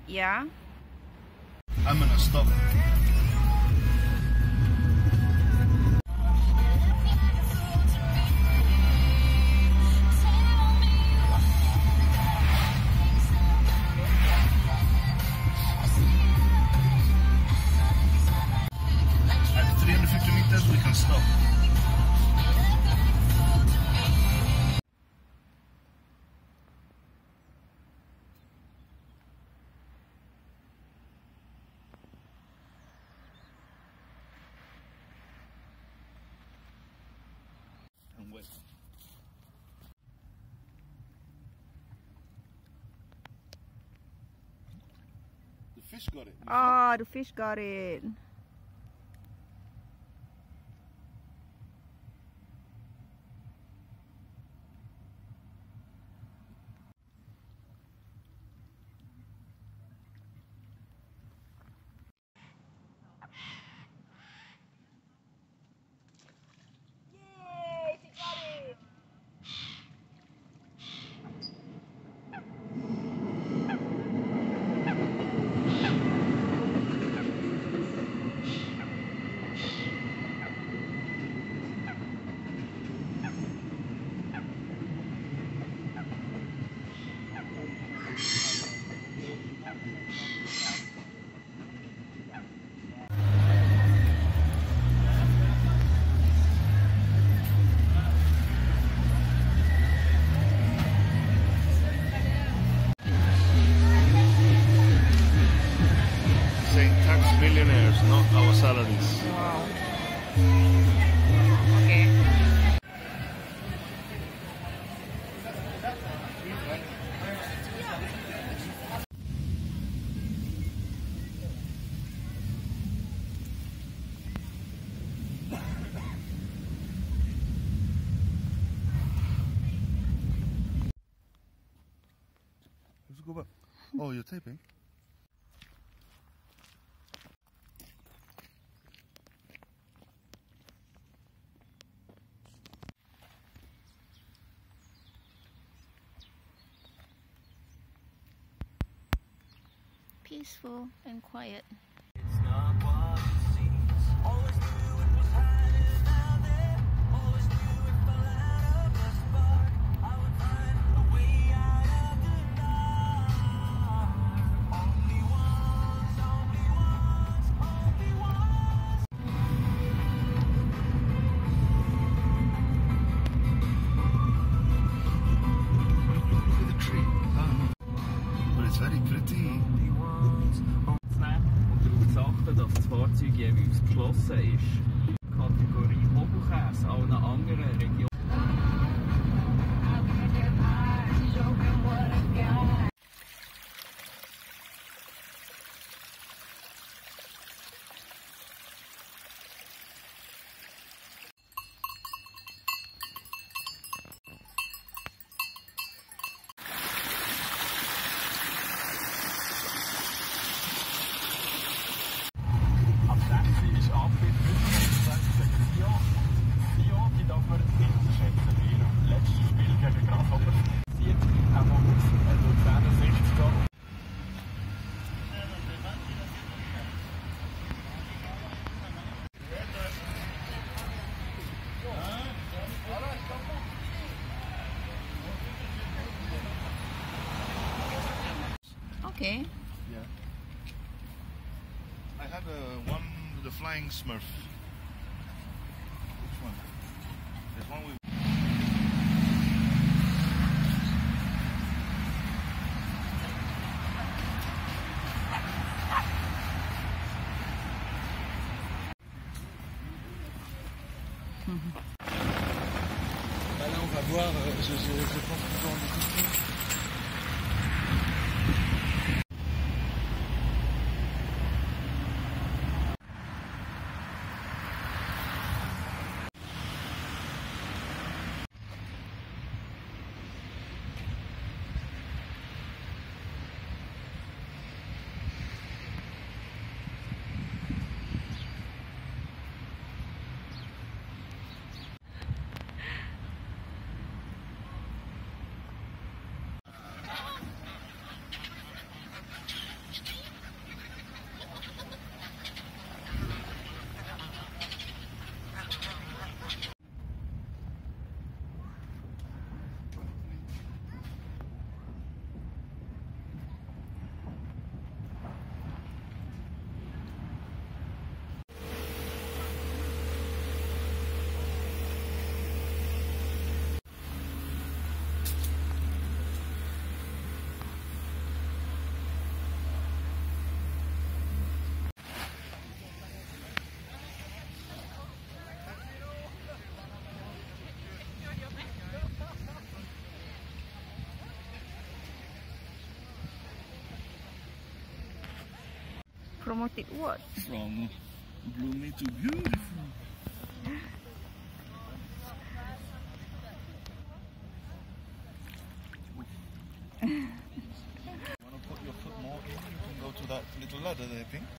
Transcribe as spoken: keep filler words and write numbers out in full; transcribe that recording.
Yeah? I'm gonna stop. At three hundred fifty meters we can stop. And wait. The fish got it. Oh, the fish got it. Millionaires, not our salaries. Wow. Okay. Let's go back. Oh, you're taping? Peaceful and quiet. It's not what it seems. Always knew it was hiding out there. Always knew if I light up a spark, I would find a way out of the dark. Only once, only once, only once. Look at the tree. Ah. But it's very pretty. Und darauf zu achten, dass das Fahrzeug jeweils geschlossen ist. Kategorie Hobelkäse, allen anderen Regionen. Okay. Yeah. I had a one, the flying Smurf. Which one? There's one with. Bah là, on va voir. euh, Je, je, je pense qu'ils ont des questions. Promoted what? From gloomy to beautiful. You want to put your foot more in? You can go to that little ladder there, Pink.